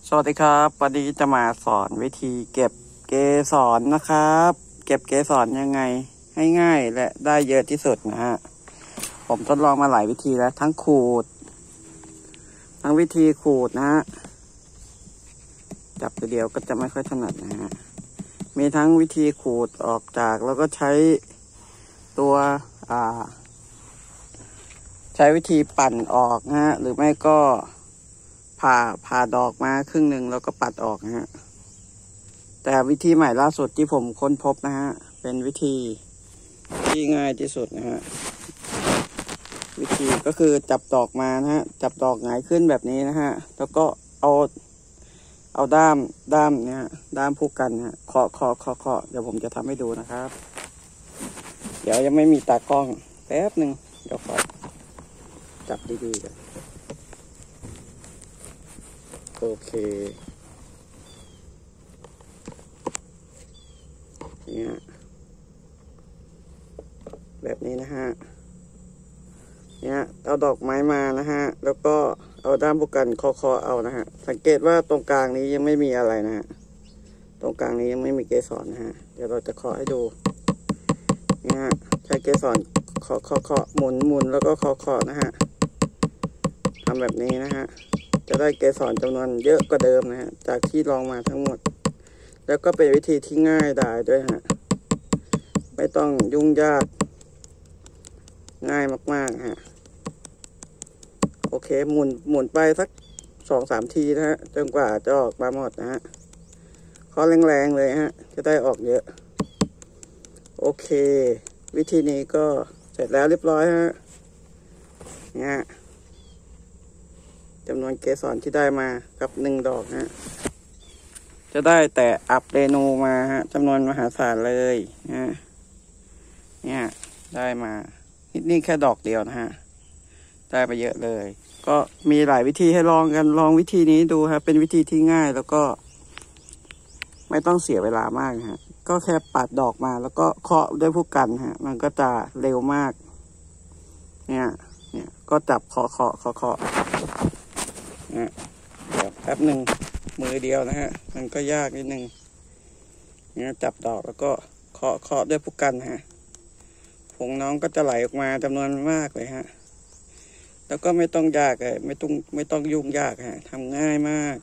สวัสดีครับวันนี้จะมาสอนวิธีเก็บเกสรนะครับ เก็บเกสรยังไงให้ง่ายและได้เยอะที่สุดนะฮะผมทดลองมาหลายวิธีแล้วทั้งขูดทั้งวิธีขูดนะฮะจับตัวเดียวก็จะไม่ค่อยถนัดนะฮะมีทั้งวิธีขูดออกจากแล้วก็ใช้ตัวใช้วิธีปั่นออกนะฮะหรือไม่ก็ผ่าดอกมาครึ่งหนึ่งแล้วก็ปัดออกนะฮะแต่วิธีใหม่ล่าสุดที่ผมค้นพบนะฮะเป็นวิธีที่ง่ายที่สุดนะฮะวิธีก็คือจับดอกมานะฮะจับดอกหงายขึ้นแบบนี้นะฮะแล้วก็เอาด้ามเนี่ยด้ามผูกกันฮะเคาะเดี๋ยวผมจะทำให้ดูนะครับเดี๋ยวยังไม่มีตากล้องแป๊บหนึ่งเดี๋ยวขอจับดีๆกันโอเคเนี่ยแบบนี้นะฮะเนี่ยเอาดอกไม้มานะฮะแล้วก็เอาด้ามผูกกันเคาะเอานะฮะสังเกตว่าตรงกลางนี้ยังไม่มีอะไรนะฮะตรงกลางนี้ยังไม่มีเกสรนะฮะเดี๋ยวเราจะเคาะให้ดูเนี่ยใช้เกสรเคาะหมุนแล้วก็เคาะนะฮะทำแบบนี้นะฮะจะได้เกสรจำนวนเยอะกว่าเดิมนะฮะจากที่ลองมาทั้งหมดแล้วก็เป็นวิธีที่ง่ายดายด้วยฮะไม่ต้องยุ่งยากง่ายมากๆฮะโอเคหมุนไปสัก2-3 ทีนะฮะจนกว่าจะออกมาหมดนะฮะเคาะแรงๆเลยฮะจะได้ออกเยอะโอเควิธีนี้ก็เสร็จแล้วเรียบร้อยฮะเนี่ยจำนวนเกสรที่ได้มากับ1 ดอกฮะจะได้แต่อัปเรนูมาฮะจำนวนมหาศาลเลยนะเนี่ยได้มานี่แค่ดอกเดียวนะฮะได้ไปเยอะเลยก็มีหลายวิธีให้ลองกันลองวิธีนี้ดูครับเป็นวิธีที่ง่ายแล้วก็ไม่ต้องเสียเวลามากฮะก็แค่ปัดดอกมาแล้วก็เคาะด้วยผู้กันฮะมันก็จะเร็วมากเนี่ยก็จับเคาะเนี่ยเดี๋ยวแป๊บหนึ่งมือเดียวนะฮะมันก็ยากนิดนึงเนี่ยจับดอกแล้วก็เคาะด้วยผู้กันฮะผงน้องก็จะไหลออกมาจำนวนมากเลยฮะแล้วก็ไม่ต้องยากเลยไม่ต้องยุ่งยากฮะทำง่ายมาก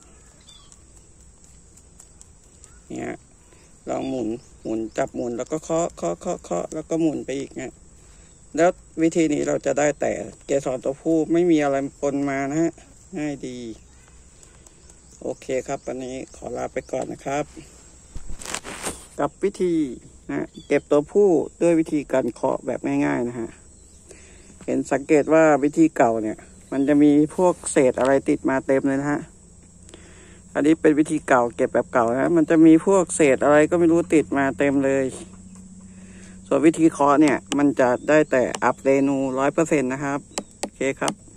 เนี่ยลองหมุนจับหมุนแล้วก็เคาะแล้วก็หมุนไปอีกเนี่ยแล้ววิธีนี้เราจะได้แต่เกสรตัวผู้ไม่มีอะไรปนมานะฮะง่ายดีโอเคครับวันนี้ขอลาไปก่อนนะครับกับวิธีนะเก็บตัวผู้ด้วยวิธีการเคาะแบบง่ายๆนะฮะเห็นสังเกตว่าวิธีเก่าเนี่ยมันจะมีพวกเศษอะไรติดมาเต็มเลยนะฮะอันนี้เป็นวิธีเก่าเก็บแบบเก่านะมันจะมีพวกเศษอะไรก็ไม่รู้ติดมาเต็มเลยส่วนวิธีเคาะเนี่ยมันจะได้แต่อัปเรนู100%นะครับโอเคครับ